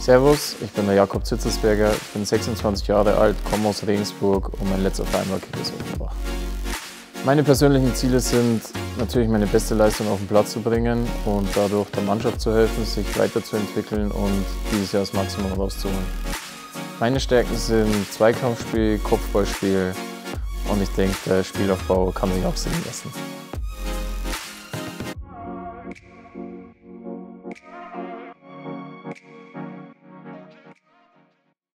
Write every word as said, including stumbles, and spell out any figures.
Servus, ich bin der Jakob Zitzersberger, ich bin sechsundzwanzig Jahre alt, komme aus Regensburg und mein letzter Verein war Kickers Offenbach. Meine persönlichen Ziele sind natürlich meine beste Leistung auf den Platz zu bringen und dadurch der Mannschaft zu helfen, sich weiterzuentwickeln und dieses Jahr das Maximum rauszuholen. Meine Stärken sind Zweikampfspiel, Kopfballspiel und ich denke, der Spielaufbau kann mich auch sehen lassen.